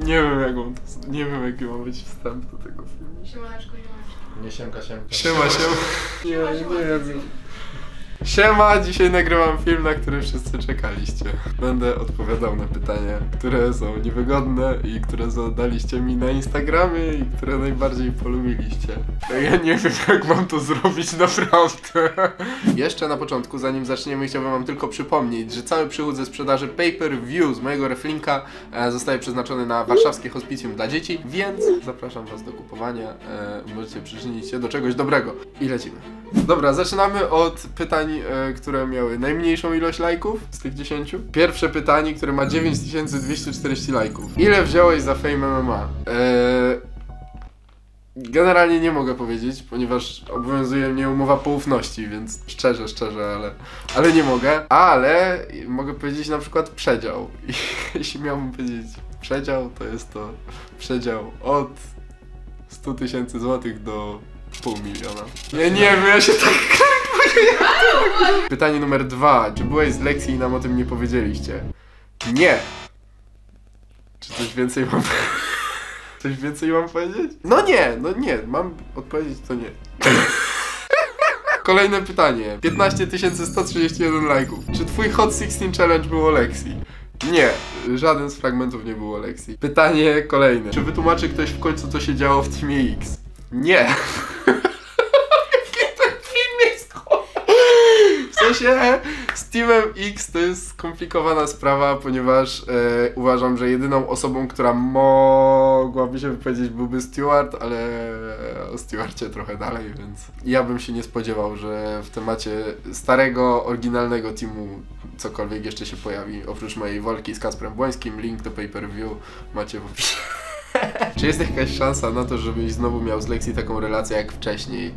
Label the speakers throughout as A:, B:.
A: Nie wiem jak mam to, nie wiem jaki ma być wstęp do tego filmu.
B: Siemaneczko, siemaneczko.
C: Nie siemka, siemka.
A: Siema. Nie wiem. Siema, dzisiaj nagrywam film, na który wszyscy czekaliście. Będę odpowiadał na pytania, które są niewygodne i które zadaliście mi na Instagramie i które najbardziej polubiliście. Ja nie wiem jak mam to zrobić naprawdę. Jeszcze na początku, zanim zaczniemy, chciałbym wam tylko przypomnieć, że cały przychód ze sprzedaży pay-per-view z mojego reflinka zostaje przeznaczony na warszawskie hospicjum dla dzieci, więc zapraszam was do kupowania. Możecie przyczynić się do czegoś dobrego. I lecimy. Dobra, zaczynamy od pytań, które miały najmniejszą ilość lajków z tych 10. Pierwsze pytanie, które ma 9240 lajków. Ile wziąłeś za Fame MMA? Generalnie nie mogę powiedzieć, ponieważ obowiązuje mnie umowa poufności, więc szczerze, ale nie mogę. Ale mogę powiedzieć na przykład przedział. I jeśli miałbym powiedzieć przedział, to jest to przedział od 100 000 złotych do $500 000. Ja nie wiem, ja się tak krępuję. Pytanie numer 2. Czy byłeś z lekcji i nam o tym nie powiedzieliście? Nie. Czy coś więcej mam... Coś więcej mam powiedzieć? No nie. Mam odpowiedzieć, to nie. Kolejne pytanie. 15 131 lajków. Czy twój Hot 16 Challenge był o lekcji? Nie, żaden z fragmentów nie było o lekcji. Pytanie kolejne. Czy wytłumaczy ktoś w końcu, co się działo w Teamie X? Nie. Jaki ten film jest w sensie z Teamem X to jest skomplikowana sprawa, ponieważ uważam, że jedyną osobą, która mogłaby się wypowiedzieć, byłby Stewart, ale o Stewarcie trochę dalej, więc ja bym się nie spodziewał, że w temacie starego, oryginalnego teamu cokolwiek jeszcze się pojawi, oprócz mojej walki z Kacprem Błońskim. Link do pay-per-view macie w opisie. Czy jest jakaś szansa na to, żebyś znowu miał z Lexi taką relację jak wcześniej?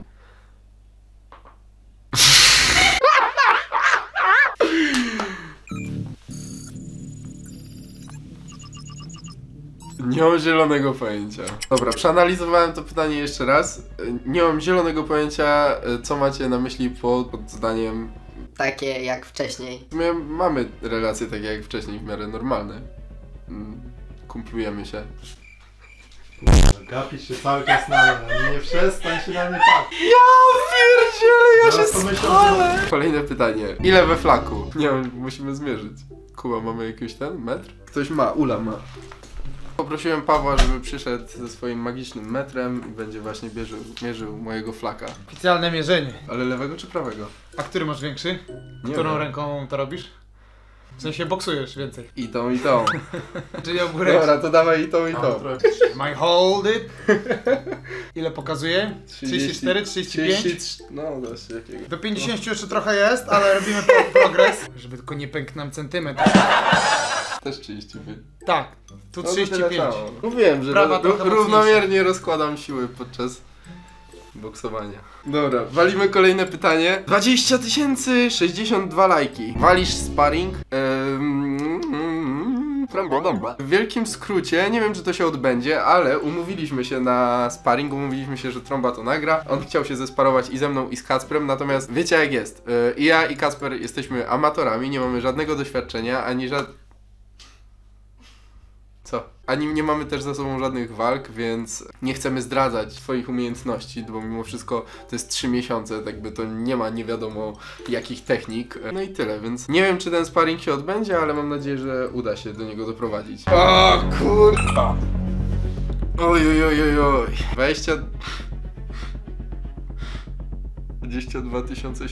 A: Nie mam zielonego pojęcia. Dobra, przeanalizowałem to pytanie jeszcze raz. Nie mam zielonego pojęcia, co macie na myśli pod zdaniem...
D: Takie jak wcześniej.
A: W sumie mamy relacje takie jak wcześniej, w miarę normalne. Kumplujemy się.
C: Gapisz się cały czas na mnie, nie przestań się na mnie patrzeć.
A: Ja pierdzielę, ja
C: Zaraz
A: się
C: pomyślą,
A: spalę! Kolejne pytanie. Ile we flaku? Nie wiem, musimy zmierzyć. Kuba, mamy jakiś metr? Ktoś ma, Ula ma. Poprosiłem Pawła, żeby przyszedł ze swoim magicznym metrem i będzie właśnie mierzył mojego flaka.
E: Oficjalne mierzenie.
A: Ale lewego czy prawego?
E: A który masz większy?
A: Nie
E: Którą
A: wiem.
E: ręką to robisz? W sensie boksujesz więcej.
A: I tą.
E: Czyli obgórek.
A: Dobra, to dawaj i tą.
E: My hold it. Ile pokazuje? 34, 35?
A: No, dość jakiego.
E: Do 50 jeszcze trochę jest, ale robimy progres. Żeby tylko nie pękł nam centymetr.
A: Też 35.
E: Tak, tu 35.
A: Mówiłem, że
E: Prawa trochę
A: równomiernie rozkładam siły podczas boksowania. Dobra, walimy kolejne pytanie. 20 062 lajki. Walisz sparring? W wielkim skrócie, nie wiem czy to się odbędzie, ale umówiliśmy się na sparring, umówiliśmy się, że Trąba to nagra. On chciał się zesparować i ze mną i z Kacprem, natomiast wiecie jak jest. I ja i Kacper jesteśmy amatorami, nie mamy żadnego doświadczenia, ani nie mamy też za sobą żadnych walk, więc nie chcemy zdradzać swoich umiejętności, bo mimo wszystko to jest 3 miesiące, tak by to nie ma nie wiadomo jakich technik. No i tyle, więc nie wiem czy ten sparring się odbędzie, ale mam nadzieję, że uda się do niego doprowadzić. O kurwa! Oj. 22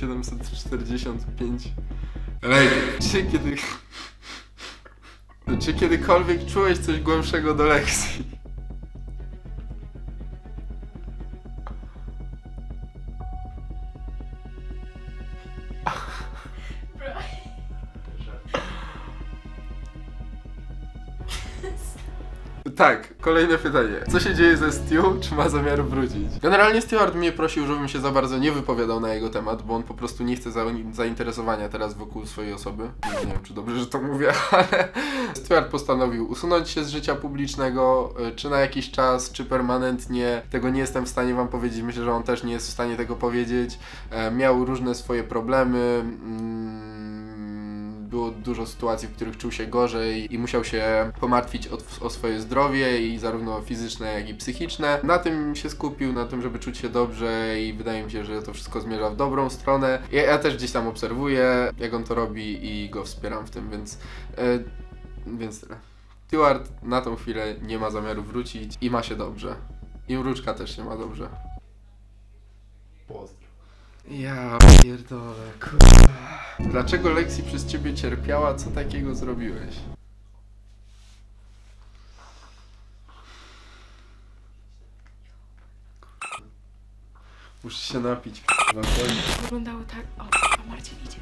A: 745 lajków. Czy kiedykolwiek czułeś coś głębszego do lekcji? Tak, kolejne pytanie. Co się dzieje ze Stu? Czy ma zamiar wrócić? Generalnie Stewart mnie prosił, żebym się za bardzo nie wypowiadał na jego temat, bo on po prostu nie chce zainteresowania teraz wokół swojej osoby. Nie wiem, czy dobrze, że to mówię, ale Stewart postanowił usunąć się z życia publicznego, czy na jakiś czas, czy permanentnie. Tego nie jestem w stanie wam powiedzieć. Myślę, że on też nie jest w stanie tego powiedzieć. Miał różne swoje problemy. było dużo sytuacji, w których czuł się gorzej i musiał się pomartwić o swoje zdrowie i zarówno fizyczne, jak i psychiczne. Na tym się skupił, na tym, żeby czuć się dobrze i wydaje mi się, że to wszystko zmierza w dobrą stronę. Ja też gdzieś tam obserwuję, jak on to robi i go wspieram w tym, więc tyle. Stewart na tą chwilę nie ma zamiaru wrócić i ma się dobrze. I Mruczka też się ma dobrze.
C: Pozdro.
A: Ja pierdolę, kurwa. Dlaczego Lexi przez ciebie cierpiała? Co takiego zrobiłeś? Muszę się napić, kurwa.
B: Wyglądało tak... O, a Marcin idzie.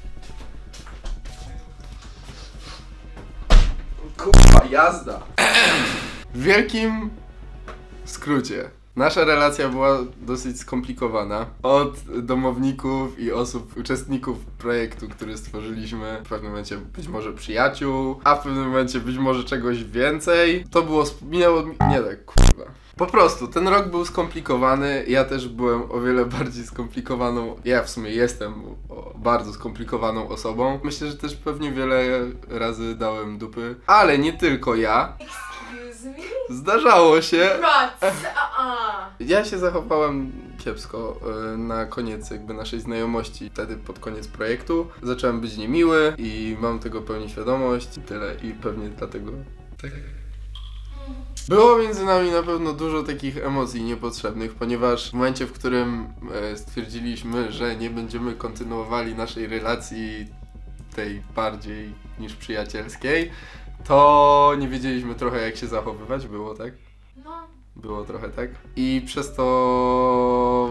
A: Kurwa, jazda! W wielkim skrócie. Nasza relacja była dosyć skomplikowana. Od domowników i uczestników projektu, który stworzyliśmy, w pewnym momencie być może przyjaciół, a w pewnym momencie być może czegoś więcej. To było, nie tak, kurwa. Po prostu, ten rok był skomplikowany, ja też byłem o wiele bardziej skomplikowaną, ja w sumie jestem bardzo skomplikowaną osobą. Myślę, że też pewnie wiele razy dałem dupy, ale nie tylko ja.
B: Excuse me?
A: Zdarzało się.
B: Ja
A: Ja się zachowałem kiepsko na koniec jakby naszej znajomości, wtedy pod koniec projektu. Zacząłem być niemiły i mam tego pełni świadomość. Tyle i pewnie dlatego tak. Było między nami na pewno dużo takich emocji niepotrzebnych, ponieważ w momencie, w którym stwierdziliśmy, że nie będziemy kontynuowali naszej relacji tej bardziej niż przyjacielskiej, to nie wiedzieliśmy trochę jak się zachowywać, było tak?
B: No.
A: Było trochę tak. I przez to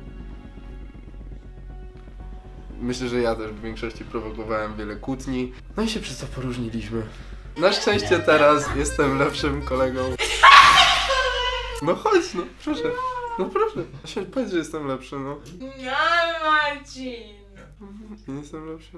A: myślę, że ja też w większości prowokowałem wiele kłótni. No i się przez to poróżniliśmy. Na szczęście teraz jestem lepszym kolegą. No chodź, no proszę. No proszę. Powiedz, że jestem lepszy, no.
B: Nie, Marcin.
A: Nie jestem lepszy.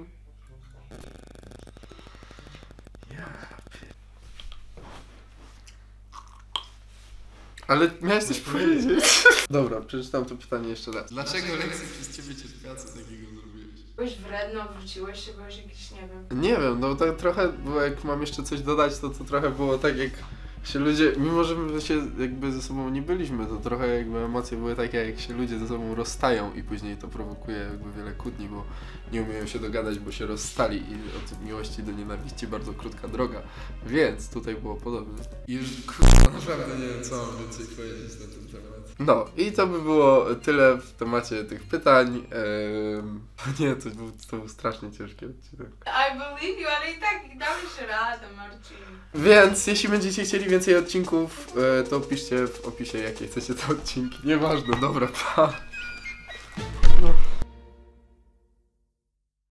A: Ale miałeś coś powiedzieć. Dobra, przeczytam to pytanie jeszcze raz. Dlaczego Lexi przez ciebie cierpiała, co takiego zrobiłeś?
B: Byłeś wredny, wróciłeś się, byłeś jakiś, nie wiem.
A: Nie wiem, no tak trochę, bo jak mam jeszcze coś dodać, to trochę było tak jak się ludzie, mimo że my się jakby ze sobą nie byliśmy, to trochę jakby emocje były takie, jak się ludzie ze sobą rozstają i później to prowokuje jakby wiele kłótni, bo nie umieją się dogadać, bo się rozstali i od miłości do nienawiści bardzo krótka droga. Więc tutaj było podobne. I już kurwa, naprawdę nie wiem, co mam więcej powiedzieć na ten temat. No i to by było tyle w temacie tych pytań. Nie, to był strasznie ciężki odcinek.
B: I believe you, ale i tak dałeś radę, Marcin.
A: Więc jeśli będziecie chcieli więcej odcinków, to piszcie w opisie, jakie chcecie te odcinki. Nieważne, dobra, pa!